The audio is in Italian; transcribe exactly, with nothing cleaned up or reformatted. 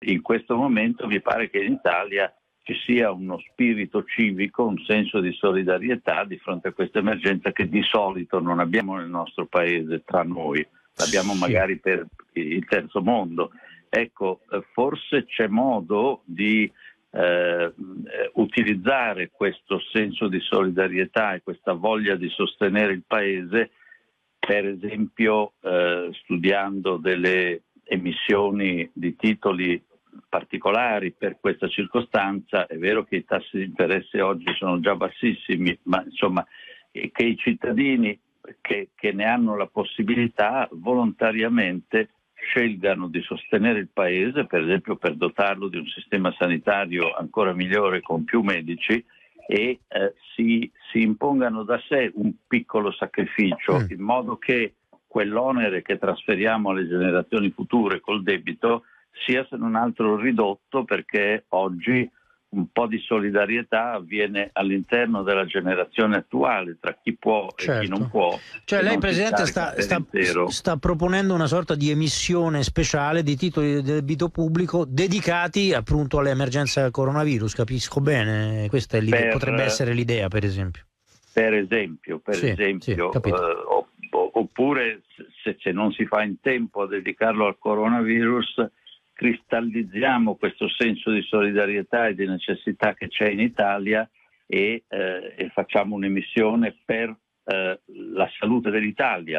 in questo momento mi pare che in Italia ci sia uno spirito civico, un senso di solidarietà di fronte a questa emergenza che di solito non abbiamo nel nostro paese tra noi, l'abbiamo Sì. magari per il terzo mondo. Ecco, forse c'è modo di eh, utilizzare questo senso di solidarietà e questa voglia di sostenere il paese, per esempio eh, studiando delle emissioni di titoli particolari per questa circostanza. È vero che i tassi di interesse oggi sono già bassissimi, ma insomma che i cittadini che, che ne hanno la possibilità volontariamente scelgano di sostenere il paese, per esempio per dotarlo di un sistema sanitario ancora migliore con più medici, e eh, si, si impongano da sé un piccolo sacrificio, Mm. in modo che quell'onere che trasferiamo alle generazioni future col debito sia se non altro ridotto, perché oggi un po' di solidarietà avviene all'interno della generazione attuale tra chi può Certo. e chi non può. Cioè e lei, non si Presidente, scarica sta, per sta, intero. sta proponendo una sorta di emissione speciale di titoli di debito pubblico dedicati appunto all'emergenza coronavirus, capisco bene? Questa è l'idea, Per, potrebbe essere l'idea, per esempio. per esempio, per Sì, esempio sì, capito. eh, opp- oppure se, se non si fa in tempo a dedicarlo al coronavirus, cristallizziamo questo senso di solidarietà e di necessità che c'è in Italia e, eh, e facciamo un'emissione per eh, la salute dell'Italia.